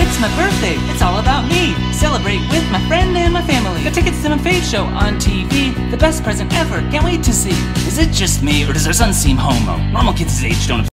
It's my birthday, it's all about me. Celebrate with my friend and my family. Got tickets to my fave show on TV. The best present ever, can't wait to see. Is it just me, or does our son seem homo? Normal kids his age don't